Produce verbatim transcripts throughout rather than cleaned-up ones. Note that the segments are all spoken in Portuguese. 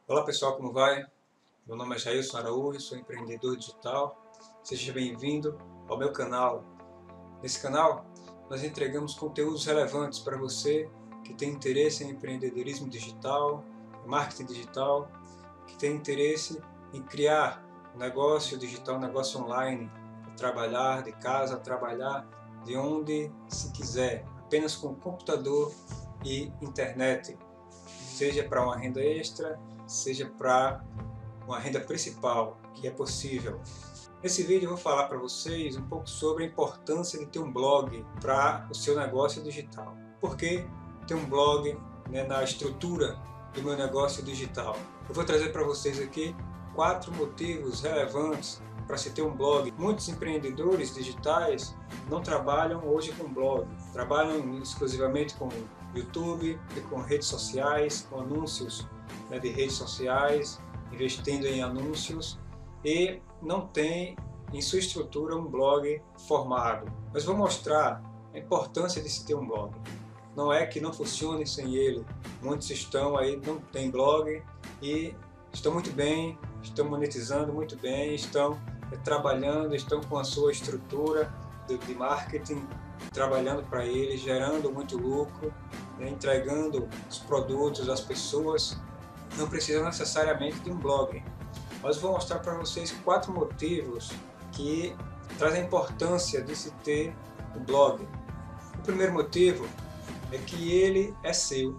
Olá pessoal, como vai? Meu nome é Jailson Araújo, sou empreendedor digital. Seja bem-vindo ao meu canal. Nesse canal, nós entregamos conteúdos relevantes para você que tem interesse em empreendedorismo digital, marketing digital, que tem interesse em criar um negócio digital, um negócio online, trabalhar de casa, trabalhar de onde se quiser, apenas com computador e internet, seja para uma renda extra, seja para uma renda principal, que é possível. Nesse vídeo eu vou falar para vocês um pouco sobre a importância de ter um blog para o seu negócio digital. Por que ter um blog, né, na estrutura do meu negócio digital? Eu vou trazer para vocês aqui quatro motivos relevantes para se ter um blog. Muitos empreendedores digitais não trabalham hoje com blog, trabalham exclusivamente com YouTube e com redes sociais, com anúncios, né, de redes sociais, investindo em anúncios, e não tem em sua estrutura um blog formado. Mas vou mostrar a importância de se ter um blog. Não é que não funcione sem ele. Muitos estão aí, não tem blog e estão muito bem, estão monetizando muito bem, estão é, trabalhando, estão com a sua estrutura de, de marketing, trabalhando para ele, gerando muito lucro, né, entregando os produtos às pessoas. Não precisa necessariamente de um blog. Mas vou mostrar para vocês quatro motivos que trazem a importância de se ter um blog. O primeiro motivo é que ele é seu.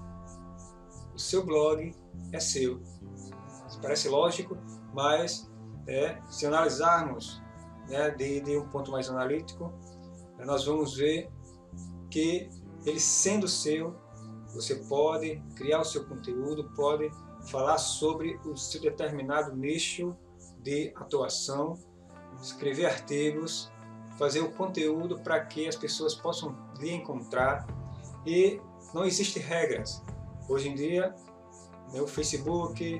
O seu blog é seu. Isso parece lógico, mas é, se analisarmos, né, de, de um ponto mais analítico, nós vamos ver que ele sendo seu, você pode criar o seu conteúdo, pode falar sobre o seu determinado nicho de atuação, escrever artigos, fazer o conteúdo para que as pessoas possam lhe encontrar, e não existem regras. Hoje em dia, no Facebook,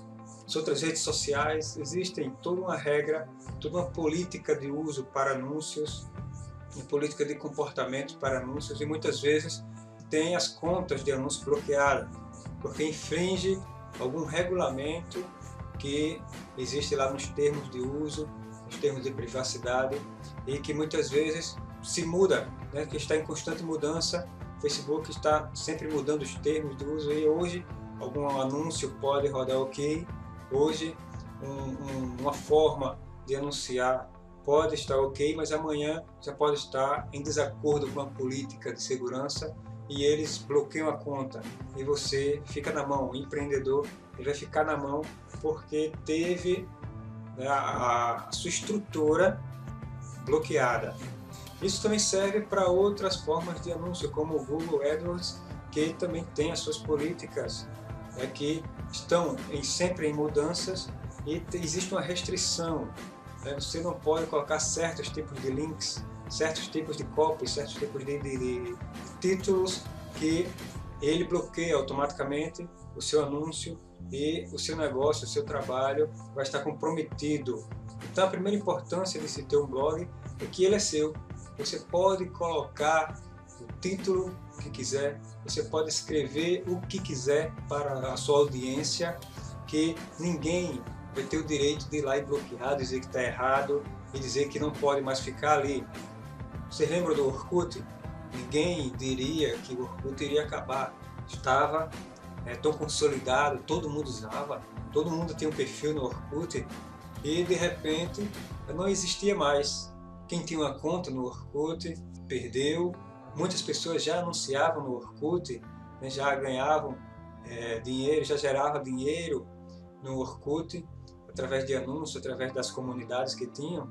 as outras redes sociais, existem toda uma regra, toda uma política de uso para anúncios, uma política de comportamento para anúncios, e muitas vezes tem as contas de anúncio bloqueadas, porque infringe algum regulamento que existe lá nos termos de uso, nos termos de privacidade, e que muitas vezes se muda, né, que está em constante mudança. O Facebook está sempre mudando os termos de uso, e hoje algum anúncio pode rodar ok, hoje um, um, uma forma de anunciar pode estar ok, mas amanhã já pode estar em desacordo com a política de segurança e eles bloqueiam a conta, e você fica na mão. O empreendedor ele vai ficar na mão porque teve, né, a, a sua estrutura bloqueada. Isso também serve para outras formas de anúncio, como o Google AdWords, que também tem as suas políticas, né, que estão em, sempre em mudanças, e existe uma restrição, né, você não pode colocar certos tipos de links, certos tipos de copy, certos tipos de, de, de títulos, que ele bloqueia automaticamente o seu anúncio e o seu negócio, o seu trabalho vai estar comprometido. Então a primeira importância de se ter um blog é que ele é seu. Você pode colocar o título que quiser, você pode escrever o que quiser para a sua audiência, que ninguém vai ter o direito de ir lá e bloquear, dizer que está errado e dizer que não pode mais ficar ali. Você lembra do Orkut? Ninguém diria que o Orkut iria acabar. Estava é, tão consolidado, todo mundo usava, todo mundo tinha um perfil no Orkut, e de repente não existia mais. Quem tinha uma conta no Orkut perdeu. Muitas pessoas já anunciavam no Orkut, né, já ganhavam é, dinheiro, já gerava dinheiro no Orkut através de anúncios, através das comunidades que tinham,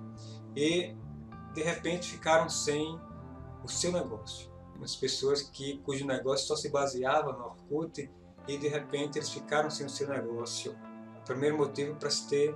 e de repente ficaram sem o seu negócio. As pessoas que, cujo negócio só se baseava no Orkut, e de repente eles ficaram sem o seu negócio. O primeiro motivo para se ter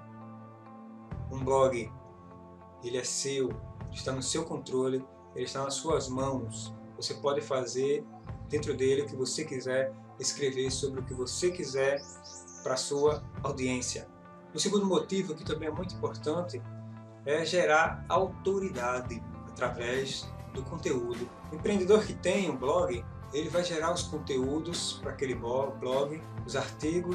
um blog: ele é seu, está no seu controle, ele está nas suas mãos. Você pode fazer dentro dele o que você quiser, escrever sobre o que você quiser para a sua audiência. O segundo motivo, que também é muito importante, é gerar autoridade através do conteúdo. O empreendedor que tem um blog, ele vai gerar os conteúdos para aquele blog, os artigos,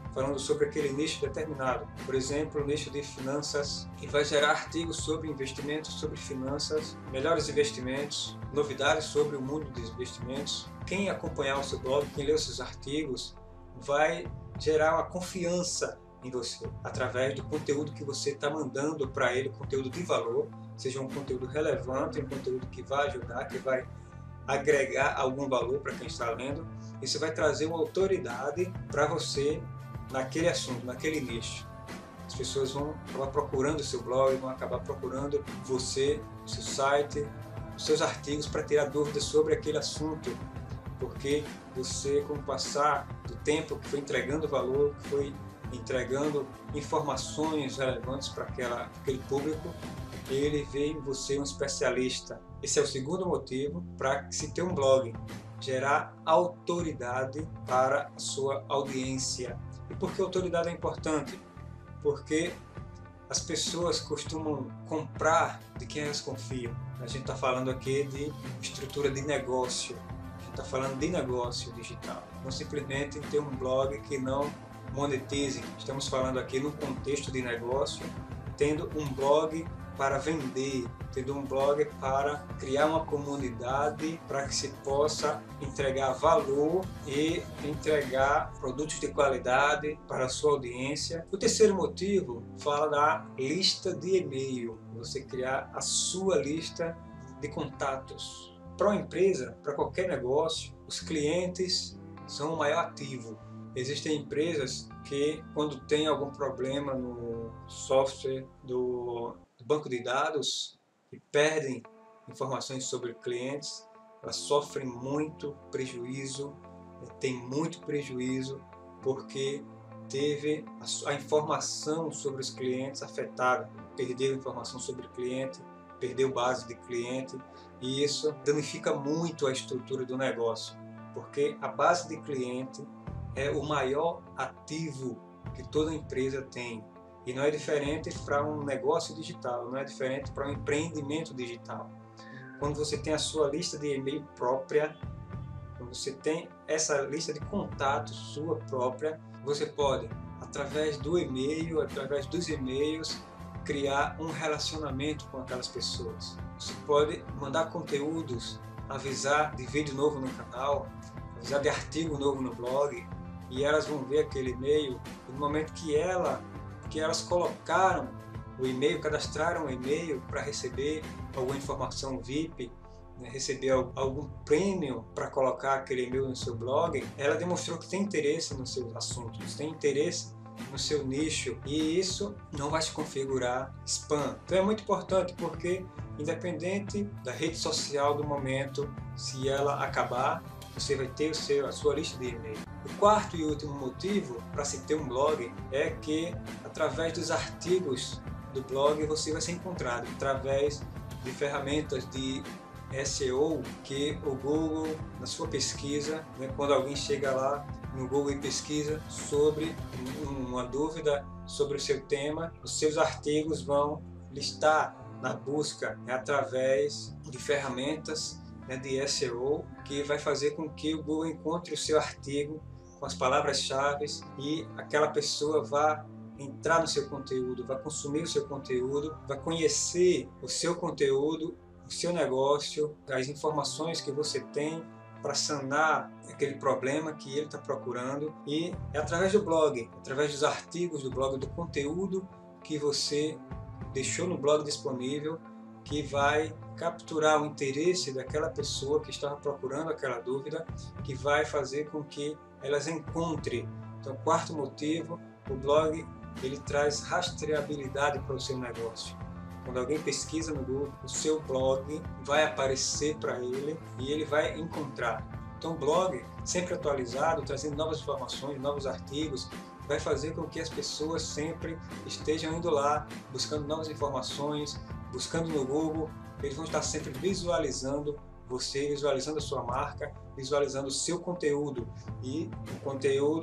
falando sobre aquele nicho determinado, por exemplo, o nicho de finanças, e vai gerar artigos sobre investimentos, sobre finanças, melhores investimentos, novidades sobre o mundo dos investimentos. Quem acompanhar o seu blog, quem ler os seus artigos, vai gerar uma confiança em você, através do conteúdo que você está mandando para ele, conteúdo de valor, seja um conteúdo relevante, um conteúdo que vai ajudar, que vai agregar algum valor para quem está lendo. Isso vai trazer uma autoridade para você naquele assunto, naquele nicho. As pessoas vão acabar procurando o seu blog, vão acabar procurando você, o seu site, os seus artigos para tirar dúvidas sobre aquele assunto, porque você, com o passar do tempo, que foi entregando valor, que foi entregando informações relevantes para aquele público, ele vê em você um especialista. Esse é o segundo motivo para se ter um blog: gerar autoridade para a sua audiência. E por que autoridade é importante? Porque as pessoas costumam comprar de quem elas confiam. A gente está falando aqui de estrutura de negócio, a gente está falando de negócio digital, não simplesmente ter um blog que não monetize. Estamos falando aqui num contexto de negócio, tendo um blog para vender, tendo um blog para criar uma comunidade para que se possa entregar valor e entregar produtos de qualidade para a sua audiência. O terceiro motivo fala da lista de e-mail, você criar a sua lista de contatos. Para uma empresa, para qualquer negócio, os clientes são o maior ativo. Existem empresas que, quando tem algum problema no software do banco de dados e perdem informações sobre clientes, elas sofrem muito prejuízo, tem muito prejuízo porque teve a informação sobre os clientes afetada, perdeu informação sobre o cliente, perdeu base de cliente, e isso danifica muito a estrutura do negócio, porque a base de cliente é o maior ativo que toda empresa tem. E não é diferente para um negócio digital, não é diferente para um empreendimento digital. Quando você tem a sua lista de e-mail própria, quando você tem essa lista de contatos sua própria, você pode, através do e-mail, através dos e-mails, criar um relacionamento com aquelas pessoas. Você pode mandar conteúdos, avisar de vídeo novo no canal, avisar de artigo novo no blog, e elas vão ver aquele e-mail, e no momento que ela que elas colocaram o e-mail, cadastraram o e-mail para receber alguma informação V I P, né, receber algum prêmio para colocar aquele e-mail no seu blog, ela demonstrou que tem interesse nos seus assuntos, tem interesse no seu nicho, e isso não vai se configurar spam. Então é muito importante, porque independente da rede social do momento, se ela acabar, você vai ter o seu, a sua lista de e-mail. O quarto e último motivo para se ter um blog é que, através dos artigos do blog, você vai ser encontrado através de ferramentas de S E O que o Google, na sua pesquisa, né, quando alguém chega lá no Google e pesquisa sobre uma dúvida sobre o seu tema, os seus artigos vão listar na busca, né, através de ferramentas, né, de S E O, que vai fazer com que o Google encontre o seu artigo com as palavras-chave e aquela pessoa vá entrar no seu conteúdo, vai consumir o seu conteúdo, vai conhecer o seu conteúdo, o seu negócio, as informações que você tem para sanar aquele problema que ele está procurando. E é através do blog, através dos artigos do blog, do conteúdo que você deixou no blog disponível, que vai capturar o interesse daquela pessoa que estava procurando aquela dúvida, que vai fazer com que elas encontrem. Então, quarto motivo, o blog ele traz rastreabilidade para o seu negócio. Quando alguém pesquisa no Google, o seu blog vai aparecer para ele e ele vai encontrar. Então, o blog, sempre atualizado, trazendo novas informações, novos artigos, vai fazer com que as pessoas sempre estejam indo lá, buscando novas informações, buscando no Google. Eles vão estar sempre visualizando você, visualizando a sua marca, visualizando o seu conteúdo. E o conteúdo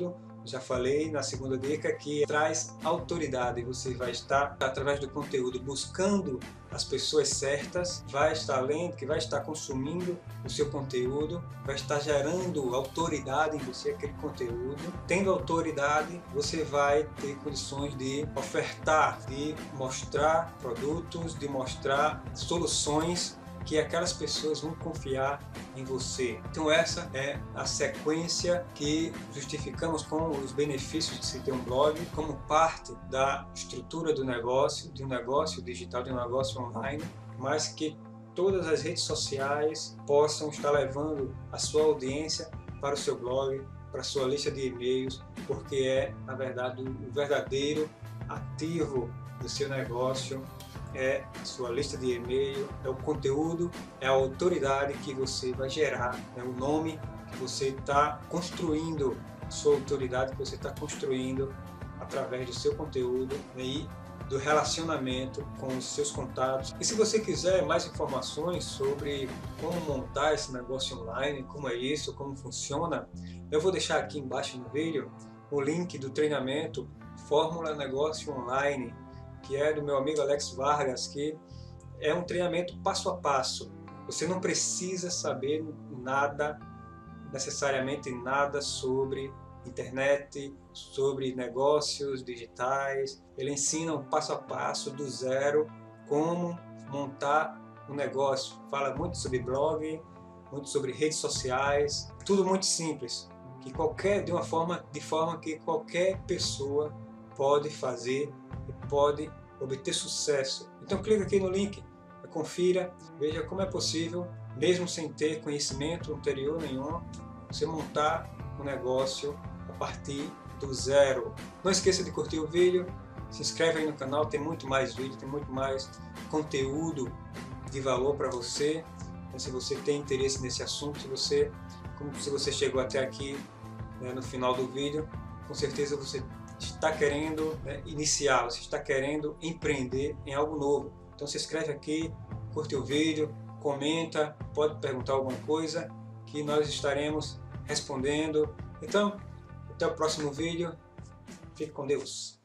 Já falei na segunda dica que traz autoridade. Você vai estar, através do conteúdo, buscando as pessoas certas, vai estar lendo, que vai estar consumindo o seu conteúdo, vai estar gerando autoridade em você, aquele conteúdo. Tendo autoridade, você vai ter condições de ofertar, de mostrar produtos, de mostrar soluções que aquelas pessoas vão confiar em você. Então essa é a sequência que justificamos com os benefícios de se ter um blog como parte da estrutura do negócio, de um negócio digital, de um negócio online, mas que todas as redes sociais possam estar levando a sua audiência para o seu blog, para a sua lista de e-mails, porque é, na verdade, o verdadeiro ativo do seu negócio. É a sua lista de e-mail, é o conteúdo, é a autoridade que você vai gerar, é o nome que você está construindo, a sua autoridade que você está construindo através do seu conteúdo e do relacionamento com os seus contatos. E se você quiser mais informações sobre como montar esse negócio online, como é isso, como funciona, eu vou deixar aqui embaixo no vídeo o link do treinamento Fórmula Negócio Online, que é do meu amigo Alex Vargas, que é um treinamento passo a passo. Você não precisa saber nada, necessariamente nada sobre internet, sobre negócios digitais. Ele ensina um passo a passo do zero como montar um negócio. Fala muito sobre blog, muito sobre redes sociais, tudo muito simples, que qualquer de uma forma de forma que qualquer pessoa pode fazer e pode obter sucesso. Então clica aqui no link, confira, veja como é possível, mesmo sem ter conhecimento anterior nenhum, você montar um negócio a partir do zero. Não esqueça de curtir o vídeo, se inscreve aí no canal, tem muito mais vídeo, tem muito mais conteúdo de valor para você. Então, se você tem interesse nesse assunto, se você, como se você chegou até aqui, né, no final do vídeo, com certeza você está querendo, né, iniciar, você está querendo empreender em algo novo. Então se inscreve aqui, curte o vídeo, comenta, pode perguntar alguma coisa que nós estaremos respondendo. Então, até o próximo vídeo. Fique com Deus.